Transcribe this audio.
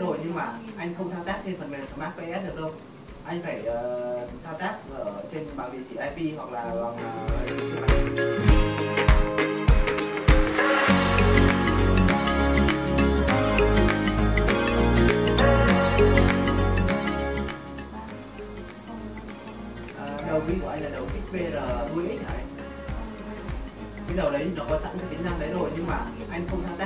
rồi nhưng mà anh không thao tác trên phần mềm Smart PS được đâu. Anh phải thao tác ở trên bằng địa chỉ IP hoặc là bằng đầu ví của anh là đầu XVR đuôi X hả anh? Cái đầu đấy nó có sẵn cái tính năng đấy rồi nhưng mà anh không thao